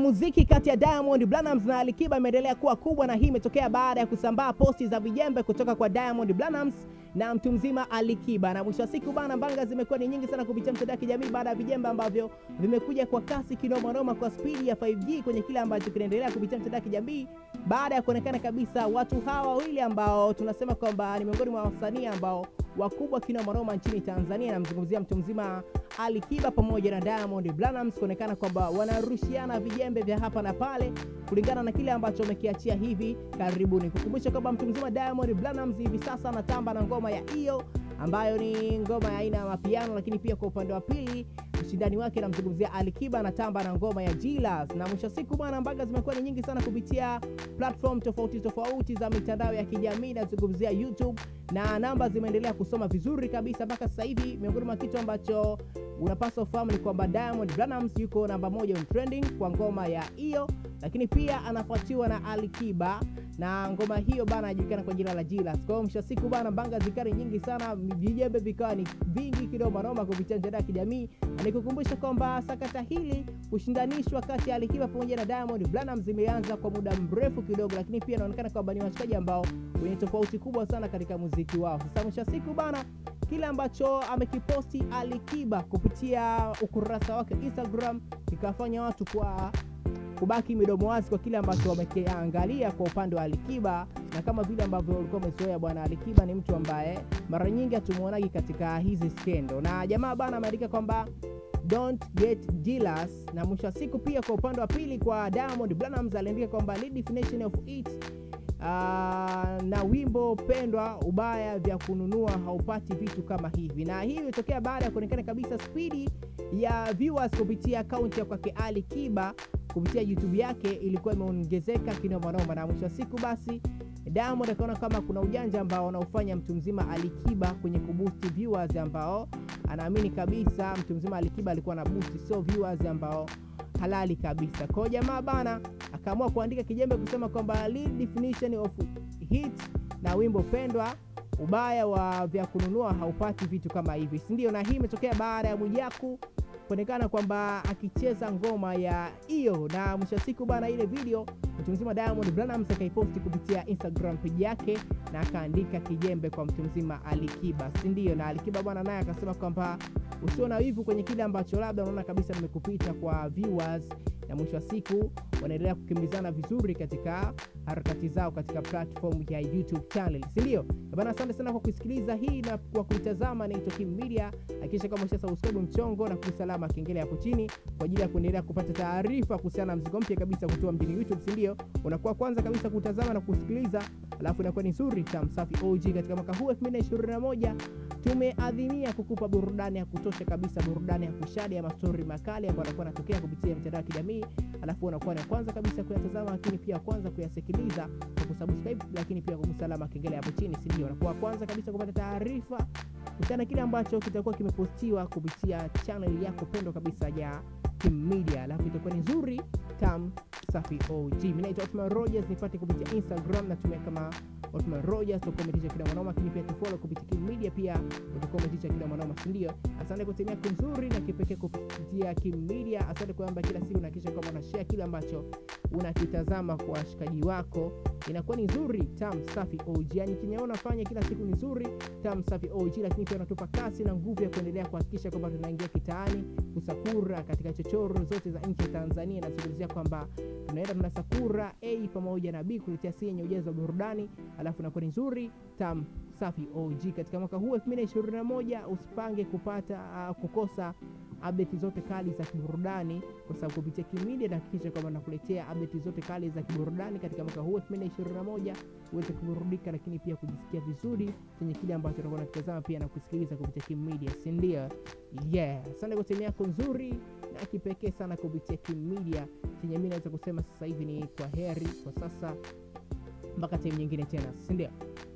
muziki kati ya Diamond Platnumz na Alikiba imeendelea kuwa kubwa, na hii imetokea baada ya kusambaa posti za vijembe kutoka kwa Diamond Platnumz na mtu mzima Alikiba. Na mwisho wa siku bana, mbanga zimekuwa ni nyingi sana kupitia mtandao wa kijamii baada ya vijembe ambavyo vimekuja kwa kasi kinoma noma kwa speed ya 5G kwenye kile ambacho kinaendelea kupitia mtandao wa kijamii, baada ya kuonekana kabisa watu hawa wawili ambao tunasema kwamba ni miongoni mwa wasanii ambao wakubwa kinoma noma nchini Tanzania, na mzungumzia mtu mzima Alikiba pamoja na Diamond Platnumz, kuonekana kwamba wanarushiana vijembe vya hapa na pale kulingana na kile ambacho wamekiachia hivi karibuni. Kukumbusha kwamba mtu mzima Diamond Platnumz hivi sasa anatamba na ngoma ya hiyo ambayo ni ngoma ya aina ya mapiano, lakini pia kwa upande wa pili mshindani wake na mzungumzia Alikiba anatamba na ngoma ya Jilas. Na mwisho siku bwana, mbaga zimekuwa ni nyingi sana kupitia platform tofauti za mitandao ya kijamii na zungumzia YouTube, na namba zimeendelea kusoma vizuri kabisa mpaka sasa hivi. Miongoni mwa kitu ambacho unapaswa ufahamu ni kwamba Diamond Platnumz yuko namba 1 on trending kwa ngoma ya hiyo, lakini pia anafuatiwa na Alikiba na ngoma hiyo bana inajulikana kwa jina la Jilas. Kwa hiyo mwisho siku bana, mbanga zikari nyingi sana, vijembe vikawa ni vingi kidogo noma kupitia mtandao wa kijamii. Nikukumbusha kwamba sakata hili kushindanishwa kati ya Alikiba pamoja na Diamond Platnumz imeanza kwa muda mrefu kidogo, lakini pia inaonekana kwamba ni washikaji ambao wenye tofauti kubwa sana katika muziki wao. Sasa mwisho siku bana, kile ambacho amekiposti Alikiba kupitia ukurasa wake Instagram ikafanya watu kwa kubaki midomo wazi kwa kile ambacho wamekiangalia kwa upande wa Alikiba. Na kama vile ambavyo ulikuwa umezoea bwana, Alikiba ni mtu ambaye mara nyingi hatumuonagi katika hizi skendo, na jamaa bana ameandika kwamba don't get jealous. Na mwisho wa siku pia kwa upande wa pili kwa Diamond Platnumz aliandika kwamba lead definition of it na wimbo pendwa ubaya vya kununua haupati vitu kama hivi. Na hii imetokea baada ya kuonekana kabisa speed ya viewers kupitia account ya kwake Alikiba kupitia YouTube yake ilikuwa imeongezeka kinoma noma. Na mwisho siku basi Diamond akaona kama kuna ujanja ambao anaufanya mtu mzima Alikiba kwenye kuboost viewers ambao anaamini kabisa mtu mzima Alikiba alikuwa na boost, sio viewers ambao halali kabisa. Kwa jamaa bana akaamua kuandika kijembe kusema kwamba lead definition of hit na wimbo pendwa ubaya wa vya kununua haupati vitu kama hivi, si ndio? Na hii imetokea baada ya Mwijaku kuonekana kwamba akicheza ngoma ya hiyo. Na mwisho siku bana, ile video mtu mzima Diamond Platnumz akaiposti kupitia Instagram page yake na akaandika kijembe kwa mtu mzima Alikiba, si ndio? Na Alikiba bwana naye akasema kwamba usiona hivi kwenye kile ambacho labda unaona kabisa nimekupita kwa viewers. Na mwisho siku wanaendelea kukimbizana vizuri katika harakati zao katika platform ya YouTube channel, si ndio? Bana, asante sana kwa kusikiliza hii na kwa kuitazama. Ni Hiki Media, hakikisha kama umesubscribe mchongo na kusalama kengele hapo chini kwa ajili ya kuendelea kupata taarifa kuhusiana na mzigo mpya kabisa kutoa mjini YouTube, si ndio? Unakuwa kwanza kabisa kutazama na kusikiliza, alafu inakuwa ni nzuri tam safi OG. Katika mwaka huu 2021 tumeadhimia kukupa burudani ya kutosha kabisa, burudani ya kushadi ya mastori makali ambayo yanakuwa yanatokea kupitia mitandao ya kijamii, alafu unakuwa ni kwanza kabisa kuyatazama, lakini pia kwanza kuyasikiliza kwa kusubscribe, lakini pia kusalama kengele hapo chini, si ndio? Unakuwa kwanza kabisa kupata taarifa kuhusiana kile ambacho kitakuwa kimepostiwa kupitia channel yako pendwa kabisa ya Hiki Media, alafu itakuwa ni nzuri tam safi OG. Mimi naitwa Otman Rogers, nipate kupitia Instagram na tumia kama Otman Rogers, tukometisha kila mwanoma, lakini pia tufollow kupitia Hiki Media, pia tukometisha kila mwanoma, si ndio? Asante kwa timia nzuri na kipekee kupitia Hiki Media. Asante kwa kila siku na kisha kama una share kile ambacho unakitazama kwa washikaji wako, inakuwa ni nzuri tam safi OG. Yani kinyaona fanya kila siku ni nzuri tam safi OG, lakini pia unatupa kasi na nguvu ya kuendelea kuhakikisha kwamba tunaingia kitaani kusakura katika chochoro zote za nchi ya Tanzania. Na zungumzia kwamba tunaenda tunasakura A pamoja na B kuletea si yenye ujazo wa burudani, alafu inakuwa ni nzuri tam safi OG. Katika mwaka huu 2021 usipange kukosa update zote kali za kiburudani, kwa sababu kupitia Hiki Media na hakikisha kwamba nakuletea update zote kali za kiburudani katika mwaka huu 2021 uweze kuburudika, lakini pia kujisikia vizuri kwenye kile ambacho unakuwa unatazama pia na kusikiliza kupitia Hiki Media, si ndio? Yeah, asante kwa timu yako nzuri na kipekee sana kupitia Hiki Media. Chenye mimi naweza kusema sasa hivi ni kwa heri kwa sasa, mpaka time nyingine tena, si ndio?